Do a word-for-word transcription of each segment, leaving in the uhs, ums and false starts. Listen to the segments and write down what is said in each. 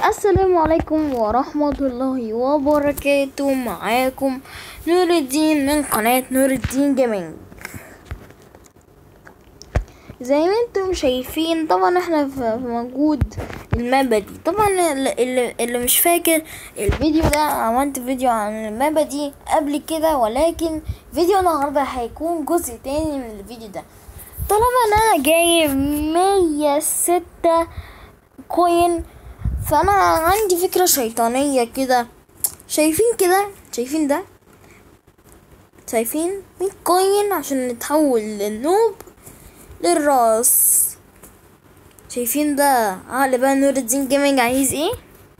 السلام عليكم ورحمة الله وبركاته. معاكم نور الدين من قناة نور الدين جيمنج. زي ما انتم شايفين طبعا احنا في موجود المابة دي. طبعا اللي, اللي مش فاكر الفيديو ده، عملت فيديو عن المابة دي قبل كده، ولكن فيديو النهاردة هيكون جزء تاني من الفيديو ده. طالما انا جايب مية ستة كوين، فانا عندي فكرة شيطانية كده. شايفين كده؟ شايفين ده؟ شايفين مية كوين عشان نتحول للنوب للراس. شايفين ده عقل بقى نور الدين جيمنج عايز ايه؟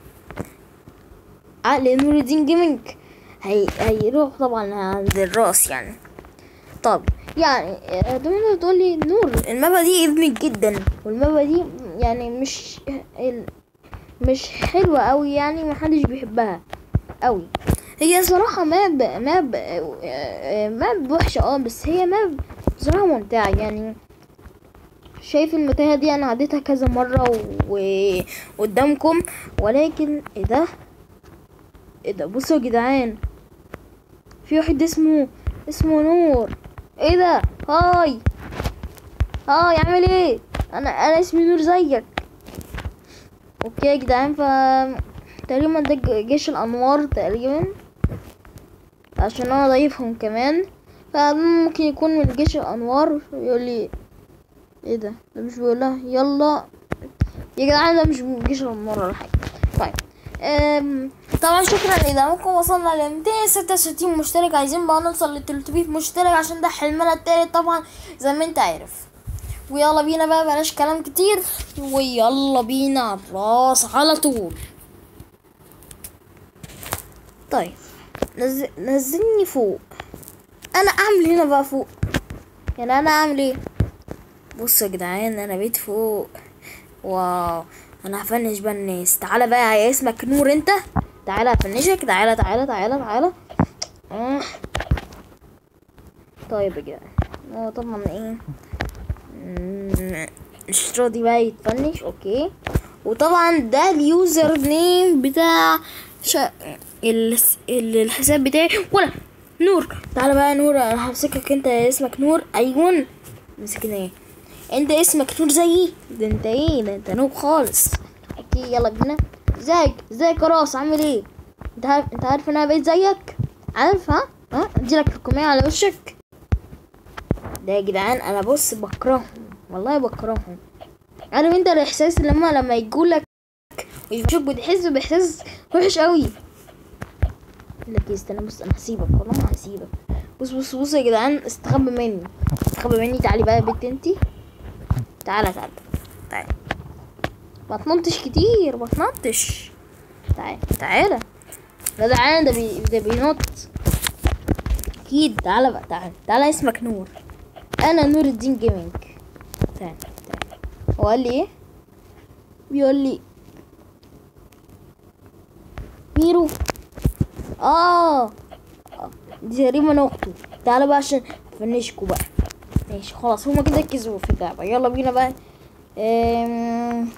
عقل نور الدين جيمنج هي... هيروح طبعا عند الراس يعني. طب يعني دايما تقولي نور المابا دي ادمت جدا، والمابا دي يعني مش مش حلوة قوي، يعني محدش بيحبها قوي. هي صراحة ماب ماب ماب وحشة اه بس هي ماب بصراحة ممتعة يعني. شايف المتاهة دي انا عديتها كذا مرة وقدامكم، ولكن ايه ده ايه ده بصوا يا جدعان، في واحد اسمه اسمه نور. ايه ده؟ هاي هاي عامل ايه؟ انا انا اسمي نور زيك. اوكي يا جدعان، ف تقريبا ده جيش الانوار تقريبا، عشان انا ضيفهم كمان، فممكن يكون من جيش الانوار. يقول لي ايه ده؟ ده مش بيقول لها يلا يا جدعان؟ ده مش من جيش الانوار ولا حاجه. طيب أم... طبعا شكرا لدعمكم، وصلنا ل مئتين وستة وستين مشترك. عايزين بقى نوصل ل ثلاثمية مشترك عشان ده حلمنا التالت طبعا زي ما انت عارف. ويلا بينا بقى، بلاش كلام كتير، ويلا بينا على الراس على طول. طيب نزل نزلني فوق. انا اعمل هنا بقى فوق يعني، انا اعمل ايه؟ بصوا يا جدعان، انا بيت فوق. واو، انا هفنش بقى الناس. تعالى بقى يا اسمك نور انت، تعالى هفنشك. تعالى تعالى تعالى تعالى آه. طيب يا جدعان، هو طبعا ايه مش راضي بقى يتفنش. اوكي، وطبعا ده اليوزر نيم بتاع شا... الحساب بتاعي ولا نور. تعالى بقى نور، انا همسكك. انت اسمك نور؟ ايوه مسكنا. ايه انت اسمك نور زيي؟ ده انت ايه ده؟ انت نوب خالص. اوكي يلا بينا. ازيك ازيك يا راس، عامل ايه؟ انت عارف انت عارف ان انا بقيت زيك؟ عارف؟ ها ها اديلك حكومية على وشك. ده يا جدعان انا بص بكرههم، والله بكرههم. عارف انت الاحساس لما لما يقولك ويشوفك بتحس باحساس وحش قوي. لك استنى بص، انا هسيبك والله ما هسيبك. بص بص بص يا جدعان، استخبى مني استخبى مني. تعالي بقى يا بنت انتي، تعالى تعالى تعالى. ما تنطش كتير، ما تنطش. تعالى تعالى. ده جدعان ده بي ده بينط اكيد. تعالى بقى، تعالى تعالى. اسمك نور، انا نور الدين جيمنج. تعالى تعالى. هو قال لي ايه؟ بيقول لي ميرو. اه دي تقريبا اخته. تعالى بقى عشان افنشكوا بقى. ماشي خلاص، هما كده كسبوا في اللعبه. يلا بينا بقى. امم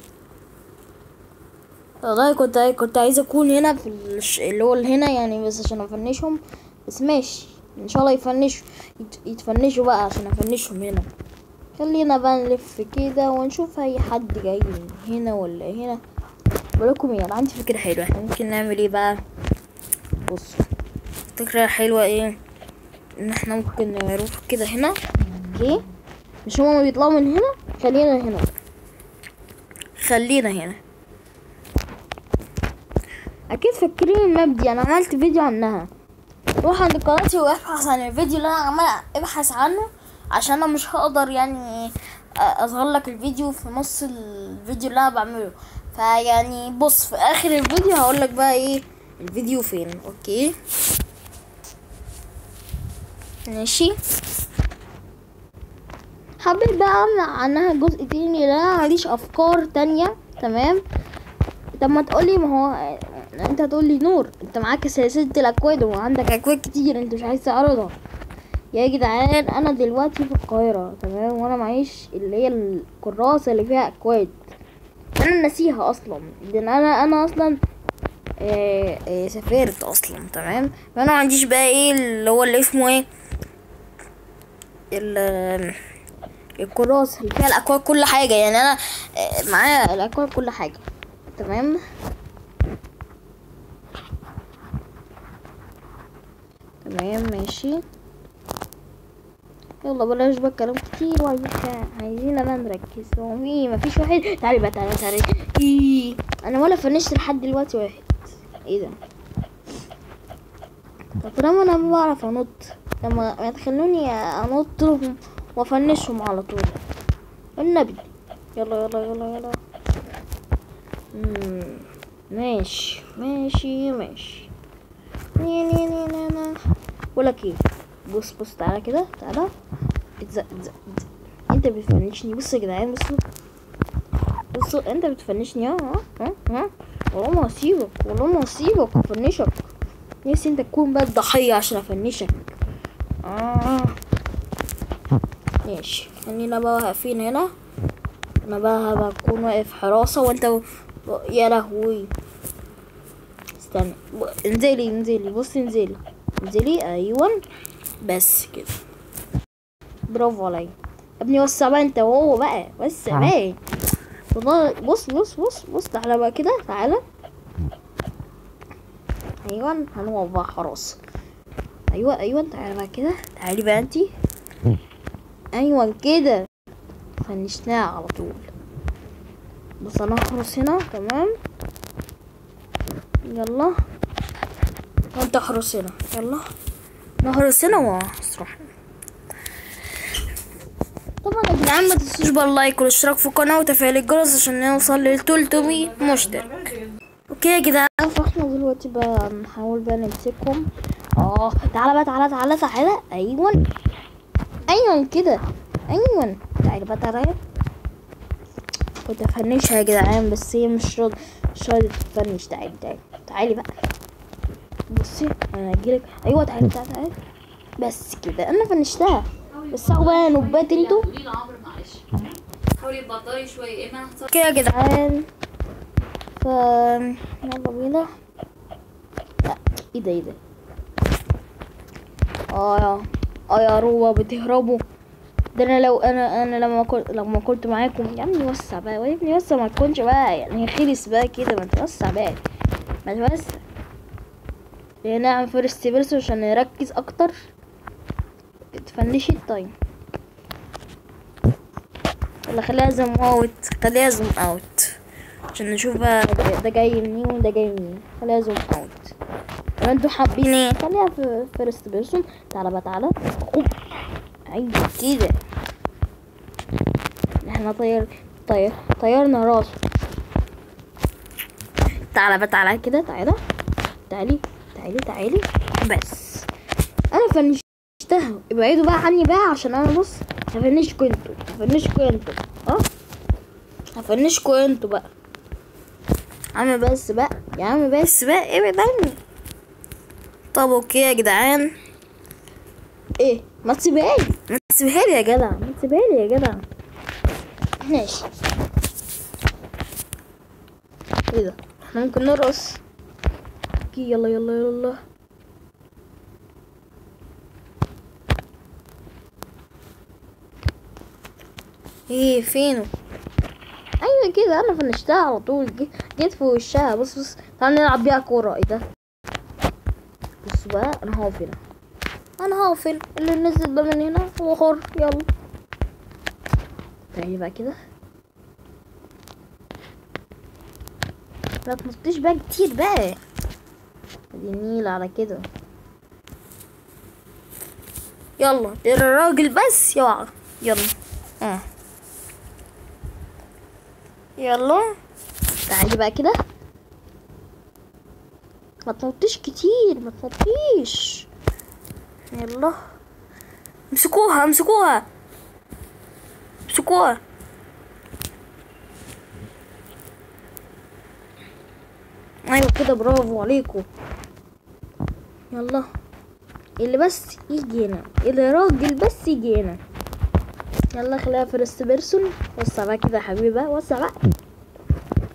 والله كنت كنت عايزه اكون هنا في الش... اللي هو هنا يعني، بس عشان افنشهم. بس ماشي ان شاء الله يفنشوا يت... يتفنشوا بقى عشان افنشهم هنا. خلينا بقى نلف كده ونشوف اي حد جاي من هنا ولا هنا. بقولكم ايه، انا عندي فكره حلوه. احنا ممكن نعمل ايه بقى؟ بصوا، فكره حلوه ايه، ان احنا ممكن نروح كده هنا. اوكي، مش هما بيطلعوا من هنا؟ خلينا هنا خلينا هنا. اكيد فاكرين الماب دي، انا عملت فيديو عنها. روح عند قناتي وابحث عن الفيديو اللي انا عمال ابحث عنه، عشان انا مش هقدر يعني اظهر لك الفيديو في نص الفيديو اللي انا بعمله. فيعني بص، في اخر الفيديو هقول لك بقى ايه الفيديو فين. اوكي ماشي. حبيت بقى اعمل عنها جزء تاني، لان انا معنديش افكار تانية. تمام. طب ما تقولي، ما هو انت تقولي نور انت معاك سلسلة الاكواد وعندك اكواد كتير، انت مش عايز تعرضها. يا جدعان انا دلوقتي في القاهرة، تمام، وانا معيش اللي هي الكراسة اللي فيها اكواد. انا ناسيها اصلا، لان انا انا اصلا إيه إيه سافرت اصلا. تمام، فانا ما عنديش بقى ايه اللي هو اللي اسمه ايه ال- الكراسة اللي فيها الاكواد كل حاجة. يعني انا إيه معايا الاكواد كل حاجة. تمام تمام ماشي. يلا بلاش بقى كلام كتير، وعايزين عايزين انا نركز. هو في مفيش واحد؟ تعالي بقى تعالي تعالي. إيه. انا ولا فنشت لحد دلوقتي واحد. ايه ده؟ طب طالما انا ما بعرف انط، لما ما تخلوني انط وافنشهم على طول النبي. يلا يلا يلا يلا. مم. ماشي ماشي ماشي. ني ني ني ني ني. بقولك ايه، بص بص تعالى كده تعالى. اتزق اتزق اتزق. انت بتفنشني. بص يا جدعان بصوا بصوا، انت بتفنشني. ها ها ها. والله ما هسيبك، والله ما هسيبك وافنشك. نفسي انت تكون بقى الضحية عشان افنشك. آه. ماشي، خلينا بقى واقفين هنا. انا بقى هبقى اكون واقف حراسة وانت و... يا لهوي. استنى، انزلي انزلي بصي انزلي انزلي. ايوه بس كده، برافو عليا يا ابني. وسع بقى انت وهو بقى، وسع بقى والله. بص بص بص بص تعالى بقى كده تعالى. ايوه هنقف بقى حراسة. ايوه ايوه تعالى بقى كده، تعالي بقى انتي. ايوه كده فنشناها على طول. بص انا هحرس هنا. تمام يلا وانت احرس هنا. يلا نحرس هنا واحرس. طبعا يا جدعان ما تنسوش بقى اللايك والاشتراك في القناه وتفعيل الجرس عشان نوصل ل ثلاثمية مشترك. اوكي يا جدعان، فاحنا دلوقتي بقى نحاول بقى نمسكهم. اه تعالى بقى تعالى تعالى تعالى. ايوه ايوه كده. ايوه تعالى بقى تعالى. كنت افنشها يا جدعان بس هي مش راضي مش راضي تفنش. تعالي تعالي تعالي بقى. بصي انا هجيلك. ايوه تعالي تعالي تعالي. بس كده انا فنشتها. بس اهو بقى نوبات انتوا. حاولي تبطلي شويه اما كده يا جدعان. ف يلا بينا. لا ايه ده ايه ده. اه يا اه يا روبا بتهربوا. ده انا لو انا انا لما كنت لما كنت معاكم يا ابني وسع بقى يا ابني وسع. ما تكونش بقى يعني خلص بقى كده. ما توسع بقى ما توسع. نعمل فيرست بيرسون عشان نركز اكتر. تفنشي التايم. ولا خليها زوم اوت. خليها زوم اوت عشان نشوف بقى ده جاي منين وده جاي منين. خليها زوم اوت. لو انتوا حابين ايه خليها في فيرست بيرسون. تعالى بقى تعالى. ايوه كده احنا طير طير طيرنا راسه. تعالى بقى تعالى كده تعالى تعالي تعالي تعالي. بس انا فنشتها. ابعدوا بقى عني بقى عشان انا بص هفنشكوا انتوا هفنشكوا انتوا اه هفنشكوا انتوا بقى. يا عم بس بقى يا عم بس بقى ابعد عني. طب اوكي يا جدعان. ايه ما تسيبها لي ما تسيبها لي يا جدع ما تسيبها لي يا جدع. ماشي. ايه ده احنا ممكن نرقص. اوكي يلا يلا يلا. ايه فينه. ايوه كده انا فنشتها على طول. جيت في وشها. بص بص تعالى نلعب بيها كوره. ايه ده. بص بقى انا هقف هنا. انا هقف هنا. اللي نزل ده من هنا هو حر. يلا تعالي بقى كده. ما تنطيش بقى كتير بقى. دي النيل على كده. يلا الراجل بس يقع. يلا اه يلا تعالي بقى كده. ما تنطيش كتير ما تنطيش. يلا امسكوها امسكوها امسكوها. ايوه كده برافو عليكم. يلا اللي بس يجي هنا. اللي راجل بس يجي هنا. يلا خليها فيرست بيرسون. وسع بقى كده يا حبيبي بقى. وسع بقى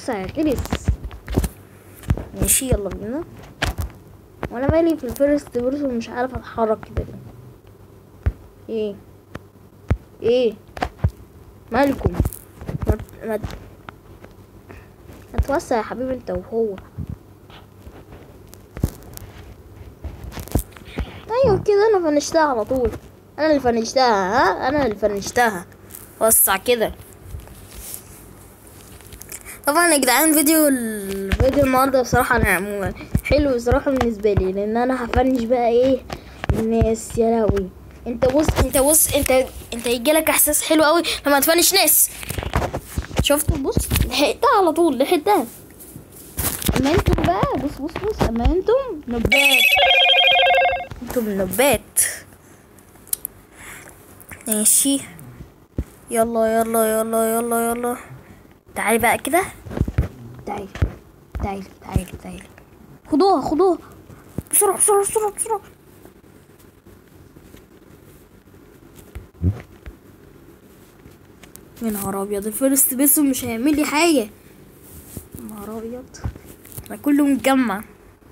بص هيغلس. ماشي يلا بينا. وانا مالي في الفيرست بيرسون مش عارف اتحرك كده ليه؟ ايه ايه مالكم؟ ما ما اتوسع يا حبيبي انت وهو. ايوه كده انا فنشتها على طول. انا اللي فنشتها. ها انا اللي فنشتها. وسع كده. طبعا يا جدعان فيديو الفيديو النهارده بصراحه انا حلو بصراحه بالنسبه لي، لان انا هفنش بقى ايه الناس. يا لهوي انت بص انت بص انت انت يجيلك احساس حلو قوي لما تفنش ناس. شفت بص لحقتها على طول لحقتها. اما انتم بقى بص بص بص اما انتم نبات. انتم نبات. ماشي يلا يلا يلا يلا يلا. تعالي بقى كده. تعالي تعالي تعالي تعالي. خدوها خدوها بسرعة بسرعة بسرعة بسرعة. يا نهار ابيض الفيرست بيسون مش هيعمل لي حاجة. يا نهار ابيض انا كله متجمع.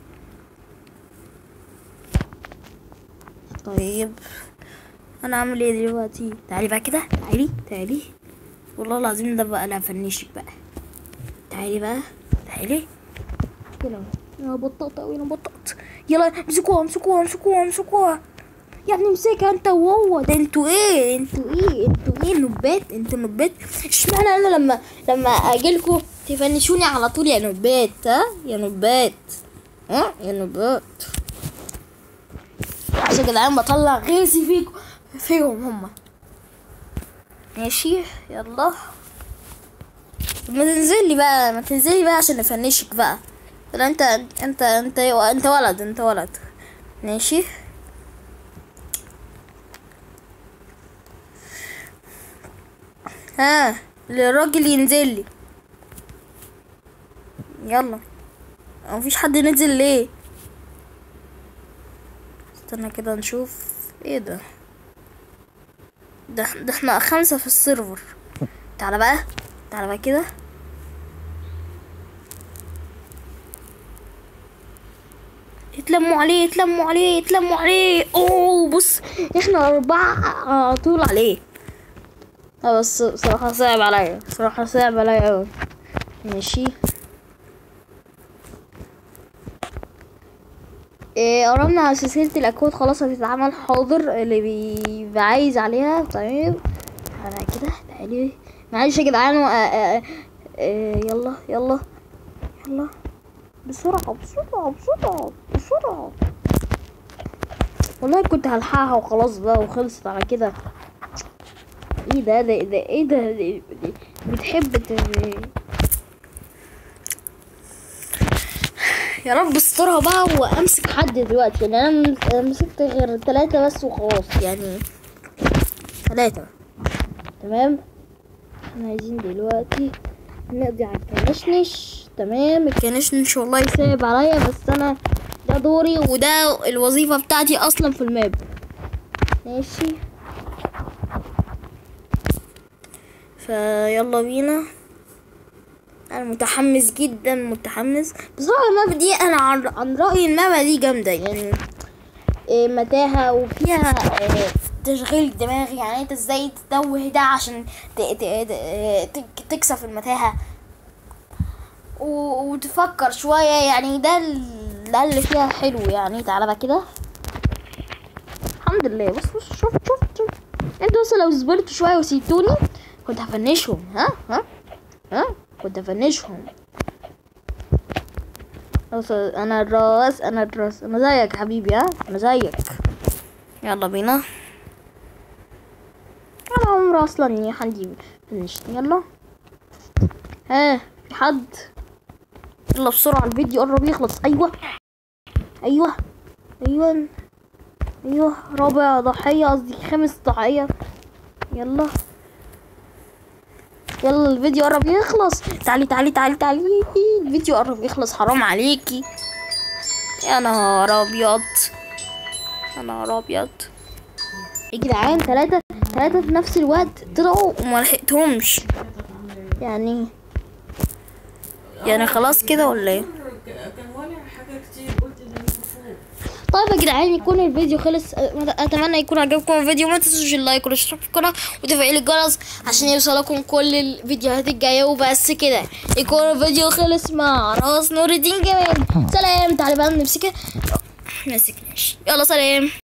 طيب انا اعمل ايه دلوقتي؟ تعالي بقى كده. تعالي تعالي والله العظيم ده بقى لا فنشك بقى. تعالي بقى تعالي كده. انا بطأت اوي انا بطأت. يلا امسكوها امسكوها امسكوها امسكوها. يا ابني امسكها انت وهو. ده انتوا ايه انتوا ايه انتوا ايه نبات انتوا نبات. اشمعنى انا لما لما اجيلكوا تفنشوني على طول يا نبات؟ ها يا نبات ها يا نبات. عشان يا جدعان بطلع غيظي فيكم فيهم هما. ماشي يلا. ما تنزلي بقى ما تنزلي بقى عشان نفنشك بقى. لا انت انت انت انت ولد انت ولد. ماشي ها الراجل ينزل لي. يلا مفيش حد نزل ليه؟ استنى كده نشوف ايه ده. ده ده احنا خمسة في السيرفر. تعالى بقى تعالى بقى كده. يتلموا عليه يتلموا عليه يتلموا عليه. اوه بص احنا اربعة على طول عليه. بس صراحة صعب عليا صراحة صعب عليا اوي. ماشي ايه قربنا على سلسلة الاكواد خلاص هتتعمل. حاضر اللي بيبقى عايز عليها. طيب تعالى كده تعالي معلش يا جدعان. يلا يلا يلا بسرعة بسرعة بسرعة بسرعة. والله كنت هلحقها وخلاص بقى وخلصت على كده. ايه ده ده ده ايه ده, ده, ده بتحب ت- يا رب استرها بقى وامسك حد دلوقتي. يعني انا مسكت غير ثلاثة بس وخلاص. يعني ثلاثة تمام. احنا عايزين دلوقتي نقضي على الكنشنش. تمام الكنشنش والله يسيب عليا بس انا ده دوري وده الوظيفة بتاعتي اصلا في الماب. ماشي فيلا بينا. انا متحمس جدا متحمس بصراحة. الماب دي انا عن, عن رأيي الماب دي جامدة. يعني إيه متاهة وفيها إيه تشغيل دماغ. يعني انت ازاي تتوه ده عشان ت... ت... ت... تكسب في المتاهة و... وتفكر شوية. يعني ده ده اللي فيها حلو. يعني تعالى بقى كده. الحمد لله بص بص شوف شوف شوف انتوا بس لو صبرتوا شوية وسيبتوني كنت هفنشهم. ها ها ها كنت هفنشهم. انا الراس انا الراس انا زيك يا حبيبي. ها انا زيك. يلا بينا. انا عمري اصلا يا حدي فنشت. يلا ها في حد؟ يلا بسرعة الفيديو قرب يخلص. ايوه ايوه ايوه ايوه رابع ضحية قصدي خامس ضحية. يلا يلا الفيديو قرب يخلص. تعالي تعالي تعالي تعالي الفيديو قرب يخلص. حرام عليكي. يا نهار ابيض يا نهار ابيض يا جدعان. ثلاثة ثلاثة في نفس الوقت طلعوا وما لحقتهمش. يعني يعني خلاص كده ولا ايه؟ كان ولا حاجه كتير، قلت ان فوق. طيب يا جدعان يكون الفيديو خلص. اتمنى يكون عجبكم الفيديو. ما تنسوش اللايك والاشتراك في القناه وتفعيل الجرس عشان يوصلكم كل الفيديوهات الجايه. وبس كده يكون الفيديو خلص مع راس نور الدين جمال. سلام. تعالى بقى نمسك نمسك ماشي. يلا سلام.